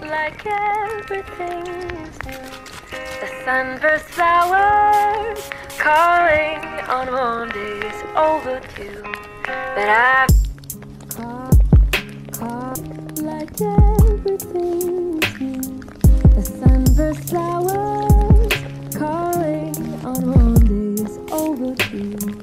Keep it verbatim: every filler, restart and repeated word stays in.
like everything's new. The sunburst flowers calling on Monday's overdue. But I caught, caught like everything's new. The sunburst flowers calling on Monday's overdue.